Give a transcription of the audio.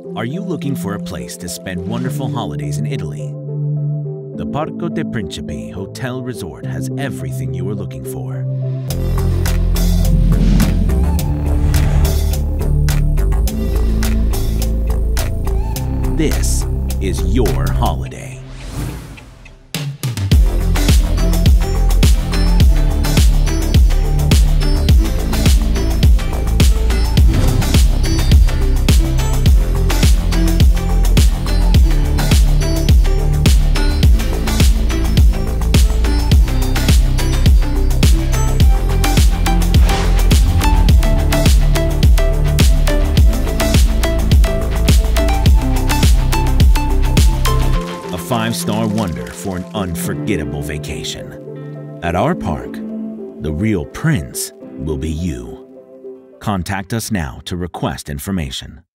Are you looking for a place to spend wonderful holidays in Italy? The Parco dei Principi Hotel Resort has everything you are looking for. This is your holiday. Five-star wonder for an unforgettable vacation. At our park, the real prince will be you. Contact us now to request information.